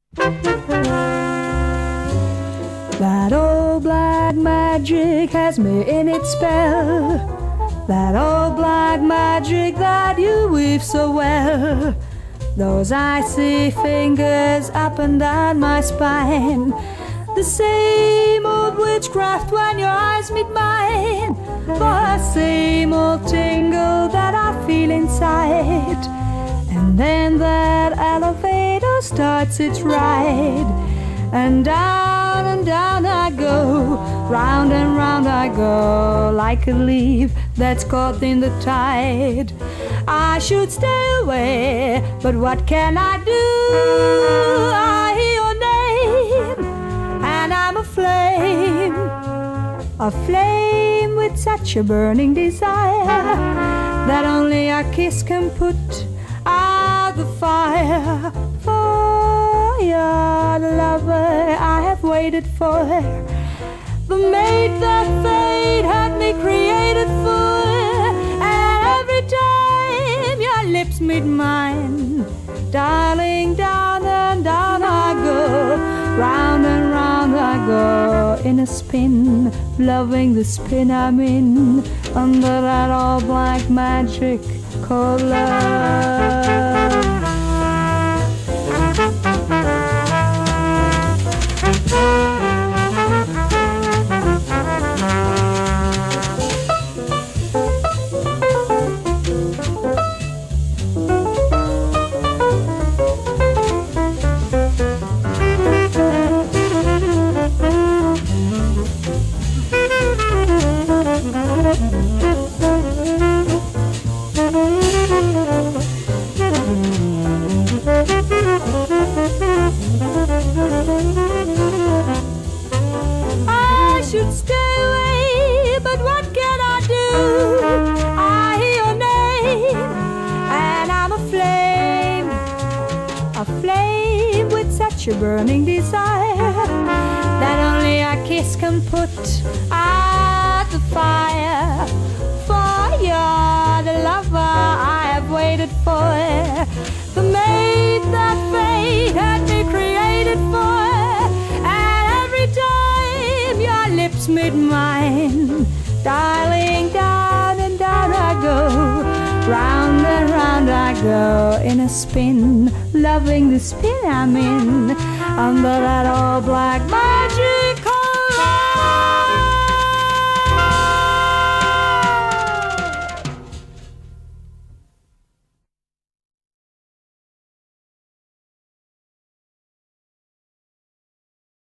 That old black magic has me in its spell. That old black magic that you weave so well. Those icy fingers up and down my spine. The same old witchcraft when your eyes meet mine. The same old tingle that I feel inside. And then that elevator starts its ride. And down I go, round and round I go, like a leaf that's caught in the tide. I should stay away, but what can I do? I hear your name, and I'm a flame with such a burning desire that only a kiss can put out the fire. For you're the lover I have waited for, the mate that fate had me created for. And every time your lips meet mine, darling, down and down I go, round and round I go in a spin, loving the spin I'm in, under that all black magic called love. I should stay away, but what can I do? I hear your name, and I'm a flame with such a burning desire that only a kiss can put out the fire. For you're the lover I have waited for, the mate that fate had me created for. And every time your lips meet mine, darling, down and down I go, round and round I go in a spin, loving the spin I'm in, under that all black magic.